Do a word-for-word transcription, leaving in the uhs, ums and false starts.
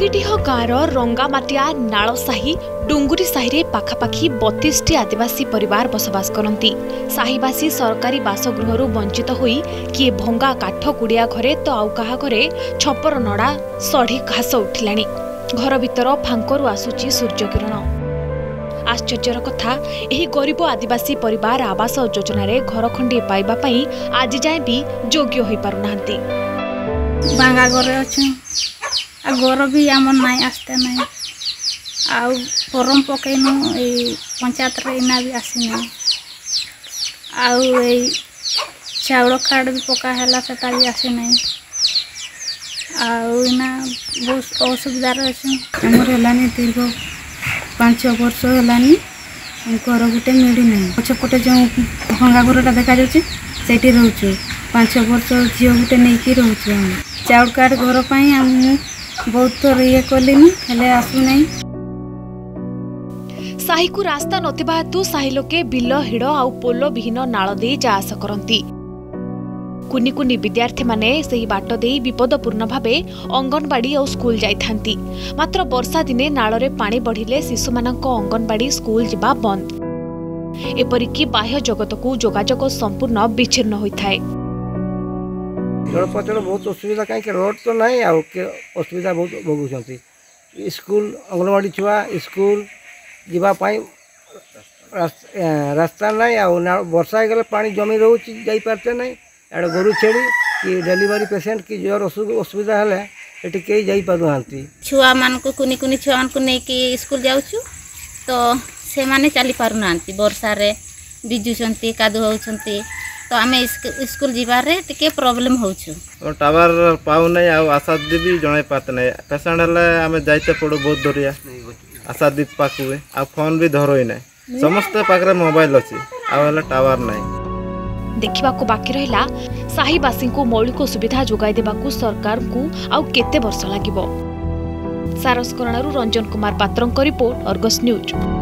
टांगीडीह गाँवर रंगामाटिया नालसाही डुंगुरी साही पाखापाखि बतीस टी आदिवासी परिवार बसवास करती। साहीवासी सरकारी बासगृह वंचित होई किए भंगा काठ कुड़िया घरे तो आउ कहा घरे छपर नड़ा सढ़ी घास उठिलाणी। घर भीतर फांकरू आसुची सूर्यकिरण। आश्चर्यर कथा एही गरीब आदिवासी परिवार आवास योजन घर खंडे पाइबा पई आज जाए भी योग्य होई पारुनांती। बांगा घरे अच्छे आ घर भी आम नाई आसते नाई आ फॉर्म पकईनु पंचायत इना भी आसना आउ चाउल कार्ड भी पका है सेटा भी आसना आना बहुत असुविधार अच्छे। आमर है दीर्घ पांच वर्ष है घर गोटे मिलना पछपटे जो भंगा घरटा देखा जाटी रोचु पांच वर्ष झील गोटे नहीं रोचु चाउल कार्ड घर पर आम बहुत थर ये कलिनी हेले आसुना। साही को रास्ता नथिबा हेतु साही लोके बिल हिड़ आउ पोलो विहीन नाल दे जा आस करती। कुनी कुनी विद्यार्थी माने सही बाट दे विपदपूर्ण भावे अंगनवाड़ी और स्कूल जाइथांती। मात्र वर्षा दिने नालरे पानी बढ़िले शिशु मानक अंगनवाड़ी स्कूल जिबा बंद। एपरिकी बाह्य जगत को जोगाजोग संपूर्ण विच्छिन्न होइथाय। चलपचल बहुत असुविधा कहीं रोड तो नहीं असुविधा बहुत भोगुंट। स्कूल अंगनवाड़ी छुआ स्कूल जीवाई रास्ता नहीं आ वर्षा गले पानी जमी रोचे जापारते नहीं एडे गोरु छेड़ी कि डेलीवरी पेसेंट की जोर असुविधा है ये कई जापार छुआ मान को कुनी कुनी छुआ मान को नहीं स्कूल जाऊँ तो से माने चली पारना वर्षा रे भिजुंट कादु होती तो आम स्कूल जीवारे टिके प्रॉब्लम होछु। टावर पाऊ नहीं आ आशादीप भी जन पाते नहीं पेसेंट हेल्ले आम जाते पड़ू बहुत दूरिया आशादीप पाक आ फोन भी धर ना समस्त पाखे मोबाइल अच्छी आउ टावर नहीं। देखा बाकी रहा साहीवासी को मौलिक सुविधा जोगाई देवाकू सरकार को आउ केते वर्ष लागिबो। सारस करणारू रंजन कुमार पात्रंक रिपोर्ट अर्गस न्यूज।